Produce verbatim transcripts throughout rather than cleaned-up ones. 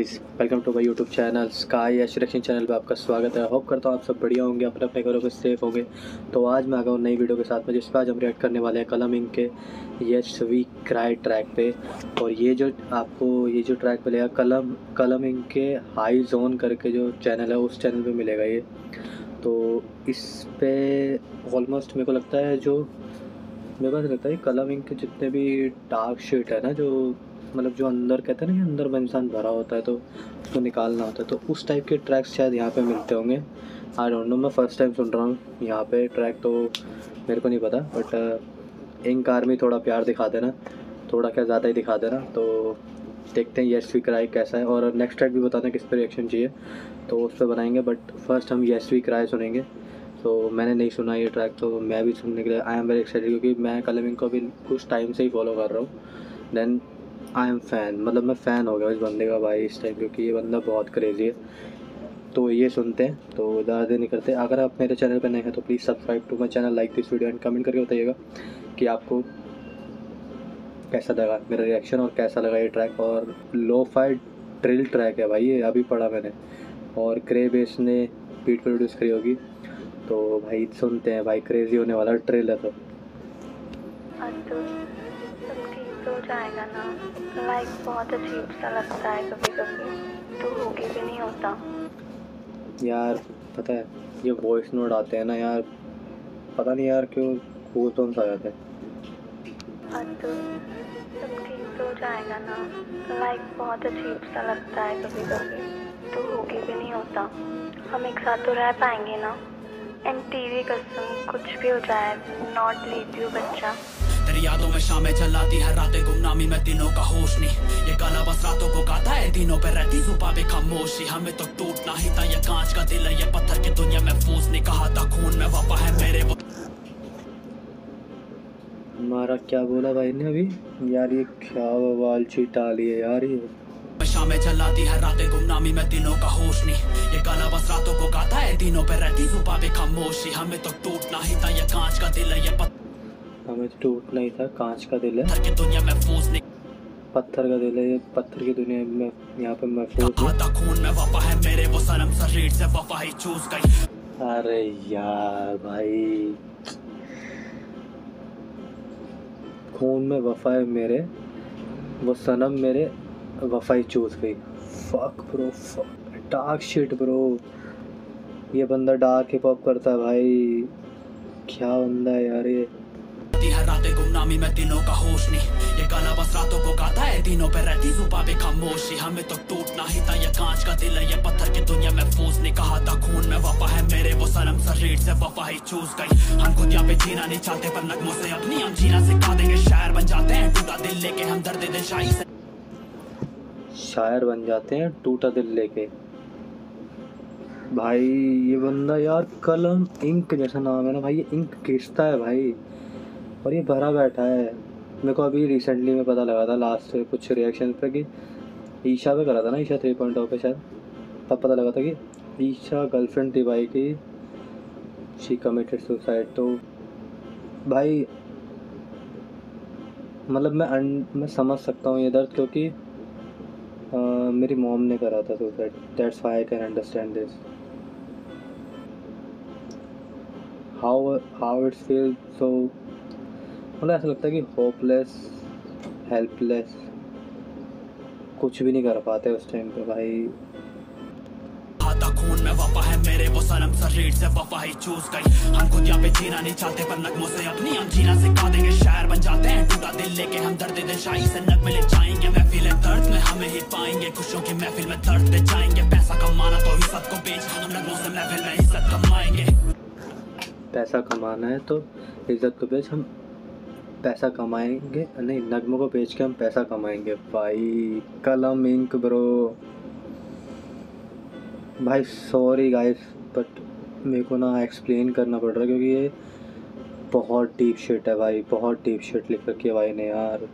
Guys, welcome to my YouTube channel Sky Ash reaction channel पे आपका स्वागत है। होप करता हूँ आप सब बढ़िया होंगे, अपने अपने घरों पे सेफ होंगे। तो आज मैं आ गया हूँ नई वीडियो के साथ में, जिस पर आज हम रिएक्ट करने वाले हैं कलम इंक के यस वी क्राई ट्रैक पे। और ये जो आपको ये जो ट्रैक मिलेगा कलम कलम इंक के हाई जोन करके जो चैनल है उस चैनल पर मिलेगा ये। तो इस पर ऑलमोस्ट मेरे को लगता है जो मेरे को लगता है कलम इंक के जितने भी डार्क शेड है ना, जो मतलब जो अंदर कहते हैं ना कि अंदर में इंसान भरा होता है तो उसको निकालना होता है, तो उस टाइप के ट्रैक्स शायद यहाँ पे मिलते होंगे। आई डोंट नो, मैं फ़र्स्ट टाइम सुन रहा हूँ यहाँ पे ट्रैक, तो मेरे को नहीं पता। बट इंक आर्मी थोड़ा प्यार दिखा देना, थोड़ा क्या ज़्यादा ही दिखा देना। तो देखते हैं यस वी क्राई कैसा है, और नेक्स्ट ट्रैक भी बताना किस पर रिएक्शन चाहिए तो उस पर बनाएंगे। बट फर्स्ट हम यस वी क्राई सुनेंगे। तो मैंने नहीं सुना ये ट्रैक, तो मैं भी सुनने के लिए आई एम वेरी एक्साइटेड, क्योंकि मैं कलम इंक को भी कुछ टाइम से ही फॉलो कर रहा हूँ। देन आई एम फ़ैन, मतलब मैं फ़ैन हो गया इस बंदे का भाई इस टाइम, क्योंकि ये बंदा बहुत क्रेज़ी है। तो ये सुनते हैं, तो ज़्यादा देर नहीं करते। अगर आप मेरे चैनल पर नए हैं तो please subscribe to my channel, like this video and comment करके बताइएगा कि आपको कैसा लगा मेरा रिएक्शन और कैसा लगा ये ट्रैक। और लो फाई ड्रिल ट्रैक है भाई ये, अभी पढ़ा मैंने, और क्रे बेस ने बीट प्रोड्यूस करी होगी। तो भाई सुनते हैं भाई, क्रेज़ी होने वाला ट्रिल है। तो हो जाएगा ना, लाइक बहुत अजीब सा लगता है कभी कभी, तो होगी भी नहीं होता यार। पता है ये वॉइस नोट आते हैं ना यार, पता नहीं यार क्यों गूज़बम्स आ जाते हैं। तो सब ठीक हो जाएगा ना, लाइक बहुत अजीब सा लगता है कभी कभी, तो होगी भी नहीं होता। हम एक साथ तो रह पाएंगे ना, एंड टीवी कसम कुछ भी हो जाए, नॉट लीव यू बच्चा। तेरी यादों में शामें चलाती है रातें गुमनामी में दिनों का होश नहीं, ये काला बस रातों को गाता है दिनों पे रहती जुबां पे खामोशी। हमें तो टूटना ही था, ये कांच का दिल है ये पत्थर की दुनिया में फूस नहीं, कहा था खून में वफा है मेरे वो। हमारा क्या बोला भाई ने अभी यार, ये क्या बवाल चीटा ली है यार। ये शामें चलाती है रातें गुमनामी में दिनों का होश नहीं, ये काला बस रातों को गाता है दिनों पे रहती जुबां पे खामोशी। हमें तो टूटना ही था, ये कांच का दिल है ये पत्थर हमें तो टूटना ही था, कांच का दिल है, की दुनिया में फूस नहीं, पत्थर का दिल है ये, पत्थर की दुनिया में यहाँ पे महफूज है। खून में वफा है मेरे वो सनम शरीर से वफा ही चूस गई। अरे यार भाई, खून में वफा है मेरे वो सनम मेरे वफा ही चूस गई। Fuck bro, fuck dark shit bro, ये बंदा डार्क हिप हॉप करता है भाई, क्या बंदा है यार ये। है रातें गुमनामी में दिनों का होश नहीं, ये काला बस रातों को गाता है दिनों पे रहती जुबां पे खामोशी। हमें तो टूटना ही था, ये कांच का दिल है ये पत्थर की दुनिया में फूस नहीं, कहा था खून में वफा है मेरे वो सनम शरीर से वफा ही चूस गई। हम खुद यहाँ पे जीना नहीं चाहते पर नगमों से अपनी हम जीना सिखा देंगे, शायर बन जाते हैं टूटा दिल लेके हम दर्द दिल शाही से, शायर बन जाते हैं टूटा दिल लेके। भाई ये बंदा यार कलम इंक जैसा नाम है ना भाई, ये इंक घिसता है भाई, और ये भरा बैठा है। मेरे को अभी रिसेंटली में पता लगा था लास्ट कुछ रिएक्शन पे कि ईशा पे करा था ना, ईशा थ्री पॉइंट ओ पे शायद, तब पता लगा था कि ईशा गर्लफ्रेंड थी भाई की, शी कमिटेड सुसाइड। तो भाई मतलब मैं अन, मैं समझ सकता हूँ ये दर्द, क्योंकि आ, मेरी मॉम ने करा था suicide, that's why I can understand this how how it's feel. So मतलब ऐसा लगता है कि होपलेस, हेल्पलेस, कुछ भी नहीं कर पाते उस टाइम पे भाई। खून में वफा है मेरे वो सनम शरीर से वफा ही चूस गई। हम खुद यहाँ पे जीना नहीं चाहते पर नगमों से अपनी हम जीना सिखा देंगे, शायर बन जाते हैं टूटा दिल लेके हम दर्द दिल शाही से नगमे ले जाएंगे। महफिल दर्द में हमें ही पाएंगे, खुशियों की महफिल में दर्द दे जाएंगे। पैसा कमाना तो इज्जत को बेच, हम नगमों से महफिल में इज्जत कमाएंगे। पैसा कमाना है तो इज्जत को बेच, हम पैसा कमाएंगे, नहीं नगमों को बेच के हम पैसा कमाएंगे भाई। कलम इंक ब्रो भाई, सॉरी गाइस बट मेरे को ना एक्सप्लेन करना पड़ रहा है, क्योंकि ये बहुत डीप शिट है भाई, बहुत डीप शिट लिख रखी है भाई ने यार।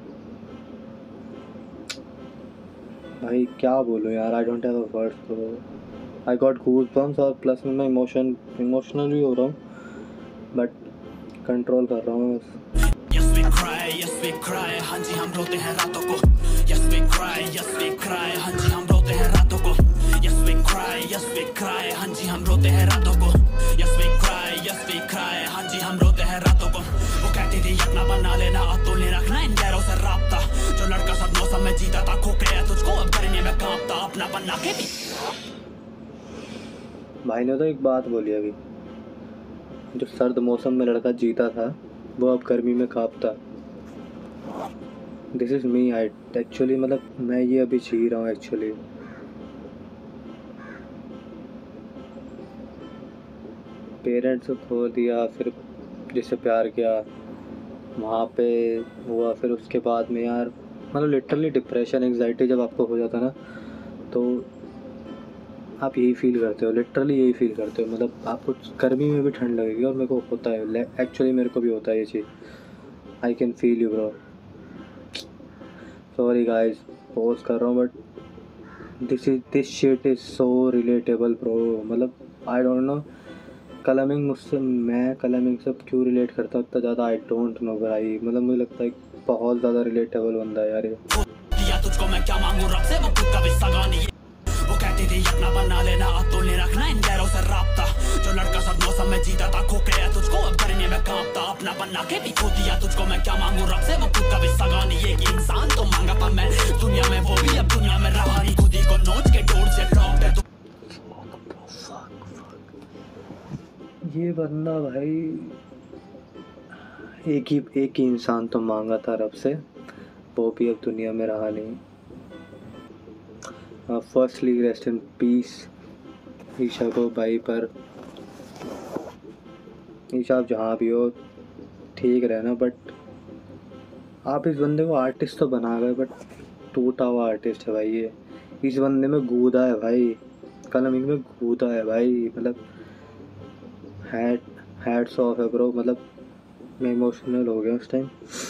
भाई क्या बोलूँ यार, I don't have a words bro, I got goosebumps, और प्लस में मैं इमोशन इमोशनल भी हो रहा हूँ, बट कंट्रोल कर रहा हूँ बस। Yes we cry, yes we cry, हाँ जी हम रोते हैं रातों को। Yes we cry, yes we cry, हाँ जी हम रोते हैं रातों को। जीता था खो गया तुझको अब करने में कांपता अपना बनना के भी। भाई ने तो एक बात बोली अभी, जो सर्द मौसम में लड़का जीता था वो अब गर्मी में कांपता। This is me I actually, मतलब मैं ये अभी जी रहा हूँ एक्चुअली। पेरेंट्स को खो दिया, फिर जिससे प्यार किया वहाँ पे हुआ, फिर उसके बाद में यार मतलब लिटरली डिप्रेशन एंग्जाइटी जब आपको हो जाता है ना, तो आप यही फील करते हो, लिटरली यही फील करते हो। मतलब आपको गर्मी में भी ठंड लगेगी, और मेरे को होता है एक्चुअली, मेरे को भी होता है ये चीज़। I can feel you bro. Sorry guys post कर रहा हूँ, but this is this shit is so relatable bro. मतलब आई डोंट नो कलमिंग मुझसे, मैं कलमिंग से क्यों रिलेट करता हूँ इतना ज़्यादा, आई डोंट नो भाई। मतलब मुझे लगता है बहुत ज़्यादा रिलेटेबल बंदा है यार ये। दिया तुझको मैं क्या मांगू रब से, वो खुद का भी सगा नहीं। वो कहती थी अपना बना लेना अब तो ले रखना इन गैरों से राब्ता। जो लड़का सब मौसम में जीता था खो गया तुझको अब करने में कांपता अपना बनना के भी। खो दिया तुझको मैं क्या मांगू रब से, वो खुद का भी सगा नहीं। एक इंसान तो मांगा था मैं दुनिया में, वो भी अब दुनिया में रहा नहीं। खुद ही को नोच के डोर से लॉक्ड है। ये बंदा भाई एक ही एक ही इंसान तो मांगा था रब से, वो भी अब दुनिया में रहा नहीं। Firstly rest in peace Isha को भाई। पर ईशा आप जहाँ भी हो ठीक रहना, बट आप इस बंदे को आर्टिस्ट तो बना गए, बट टूटा हुआ आर्टिस्ट है भाई ये। इस बंदे में गूदा है भाई, कलमिंग में गूदा है भाई। मतलब हैड हैड्स ऑफ है ब्रो। मतलब मैं इमोशनल हो गया उस टाइम।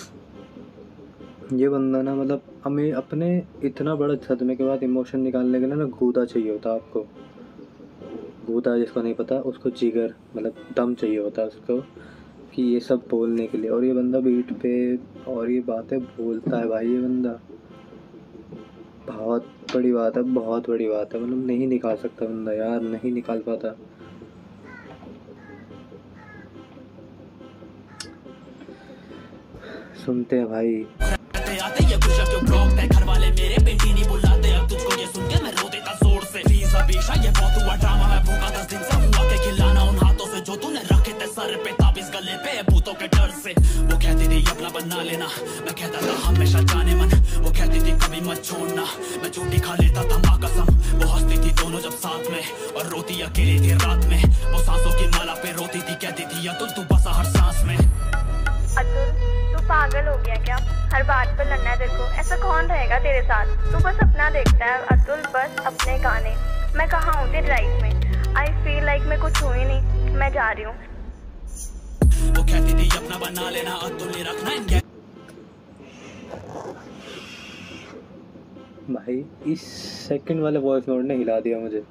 ये बंदा ना, मतलब हमें अपने इतना बड़ा सदमे के बाद इमोशन निकालने के लिए ना गूदा चाहिए होता आपको। गूदा जिसको नहीं पता उसको जिगर, मतलब दम चाहिए होता है उसको कि ये सब बोलने के लिए। और ये बंदा बीट पे और ये बातें बोलता है भाई। ये बंदा बहुत बड़ी बात है, बहुत बड़ी बात है। मतलब नहीं निकाल सकता बंदा यार, नहीं निकाल पाता। सुनते हैं भाई। आते ये खुशियां क्यों ब्लॉक है, घर वाले मेरे बेटी नहीं बुलाते अब तुझको, ये सुन के मैं रो देता जोर से। प्लीज अबीशा ये बहुत हुआ ड्रामा, मैं भूखा दस दिन से हुआ के खिलाना उन हाथों से जो तूने रखे थे सर पे ताबीज गले पे भूतों के डर से। वो कहती थी अपना बना लेना, मैं कहता था हमेशा जाने मन। वो कहती थी कभी मत छोड़ना, मैं झूठी खा लेता था माँ कसम। वो हंसती थी दोनों जब साथ में, और रोती अकेली थी रात में। वो सांसों की माला पे रोती थी, कहती थी अतुल तू बसा हर सांस में। अतुल तू पागल हो गया क्या? हर बात पर लड़ना है तेरे को? ऐसा कौन रहेगा तेरे साथ? तू बस अपना देखता है अतुल, बस अपने गाने। मैं कहाँ हूँ तेरी लाइफ में? आई फील लाइक मैं कुछ हुई नहीं, मैं जा रही हूँ। वो कहती थी अपना बना लेना अतुल ने रखना इन। भाई इस सेकंड वाले वॉइस नोट ने हिला दिया मुझे।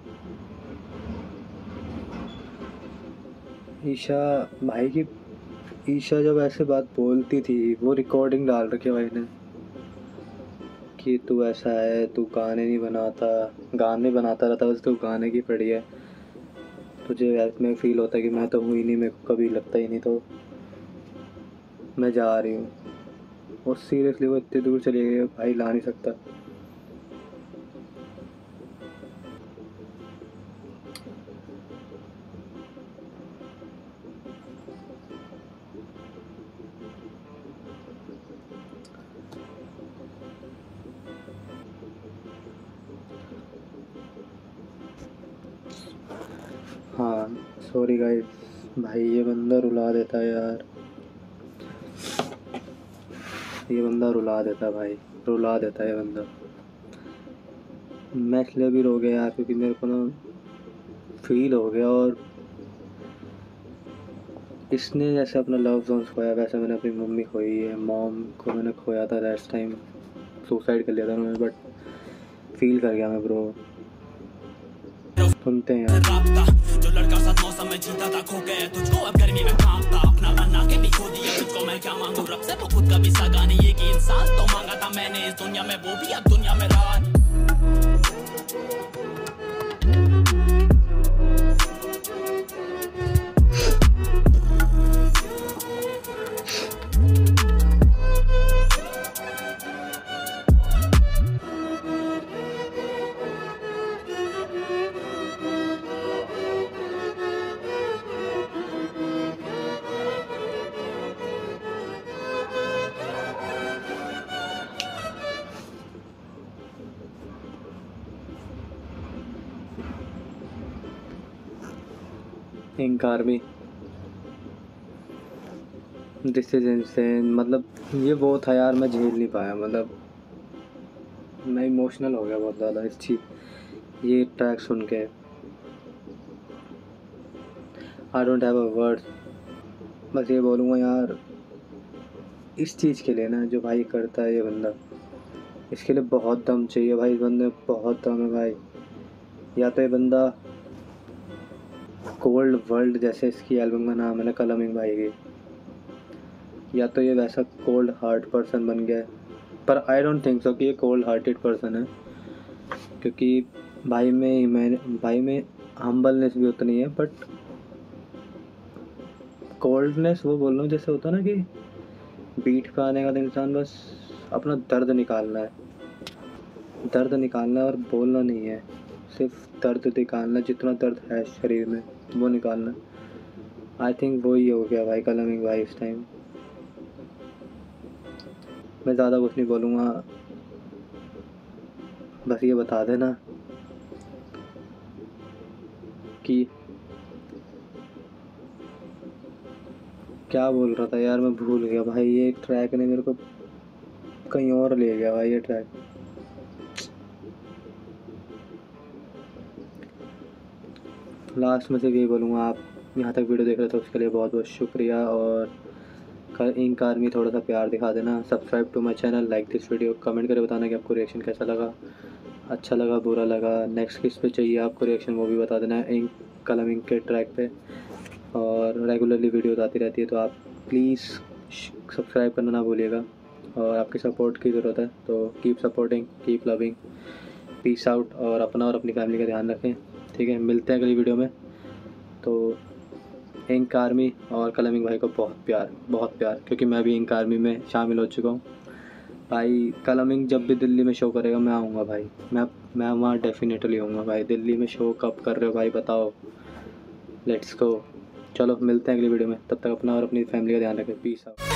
ईशा भाई की ईशा जब ऐसे बात बोलती थी, वो रिकॉर्डिंग डाल रखी भाई ने कि तू ऐसा है, तू गाने नहीं बनाता, गाने बनाता रहता बस, तू गाने की पड़ी है। तुझे ऐसे में फील होता है कि मैं तो हूँ ही नहीं, मेरे को कभी लगता ही नहीं, तो मैं जा रही हूँ। और सीरियसली वो इतनी दूर चली गई भाई, ला नहीं सकता। हाँ सॉरी गाइस, भाई ये बंदा रुला देता है यार, ये बंदा रुला देता है भाई, रुला देता है ये बंदा। मैं इसलिए भी रो गया यार क्योंकि मेरे को ना फील हो गया। और इसने जैसे अपना लव जोन्स खोया, वैसे मैंने अपनी मम्मी खोई है। मॉम को मैंने खोया था लास्ट टाइम, सुसाइड कर लिया था उन्होंने, बट फील कर गया मैं ब्रो। सुनते हैं यार। जो लड़का साथ मौसम में जीता था खो गया तुझको अब गर्मी में कांपता अपना बना के भी खो दिया तुझको, मैं क्या मांगू रब से, वो खुद का भी सगा नहीं। एक इंसान तो मांगा था मैंने इस दुनिया में, वो भी अब दुनिया में रहा। Ink army, this is insane. मतलब ये वो था यार, मैं झेल नहीं पाया, मतलब मैं इमोशनल हो गया बहुत ज़्यादा इस चीज़ ये ट्रैक सुन के। I don't have a word, बस ये बोलूँगा यार, इस चीज़ के लिए ना जो भाई करता है ये बंदा, इसके लिए बहुत दम चाहिए भाई, इस बंदे में बहुत दम है भाई। या तो ये बंदा कोल्ड वर्ल्ड जैसे इसकी एल्बम का नाम है ना कलमिंग भाई की, या तो ये वैसा कोल्ड हार्ट पर्सन बन गया है, पर आई डोंट थिंक सो कि ये कोल्ड हार्टेड पर्सन है, क्योंकि भाई में मैं भाई में हम्बलनेस भी उतनी है, बट कोल्डनेस वो बोल रहा हूँ जैसे होता है ना कि बीट पे आने का तो इंसान बस अपना दर्द निकालना है, दर्द निकालना है और बोलना नहीं है, सिर्फ दर्द निकालना, जितना दर्द है शरीर में वो निकालना। आई थिंक वो ही हो गया भाई कलमिंग भाई इस टाइम। मैं ज़्यादा कुछ नहीं बोलूँगा, बस ये बता देना कि क्या बोल रहा था यार, मैं भूल गया भाई। ये एक ट्रैक ने मेरे को कहीं और ले गया भाई ये ट्रैक। लास्ट में से यही बोलूँगा, आप यहाँ तक वीडियो देख रहे थे उसके लिए बहुत बहुत शुक्रिया, और इंक आर्मी थोड़ा सा प्यार दिखा देना, subscribe to my channel, like this video, comment करके बताना कि आपको रिएक्शन कैसा लगा, अच्छा लगा बुरा लगा, नेक्स्ट किस पे चाहिए आपको रिएक्शन वो भी बता देना इंक कलमिंग के ट्रैक पे। और रेगुलरली वीडियोस आती रहती है, तो आप प्लीज़ सब्सक्राइब करना ना भूलिएगा, और आपकी सपोर्ट की ज़रूरत है, तो keep supporting, keep loving, peace out, और अपना और अपनी फैमिली का ध्यान रखें, ठीक है। मिलते हैं अगली वीडियो में। तो इंक आर्मी और कलमिंग भाई को बहुत प्यार, बहुत प्यार, क्योंकि मैं भी इंक आर्मी में शामिल हो चुका हूँ भाई। कलमिंग जब भी दिल्ली में शो करेगा मैं आऊँगा भाई, मैं मैं वहाँ डेफिनेटली आऊँगा भाई। दिल्ली में शो कब कर रहे हो भाई बताओ, लेट्स गो। चलो मिलते हैं अगली वीडियो में, तब तक अपना और अपनी फैमिली का ध्यान रखें, पीस आउट।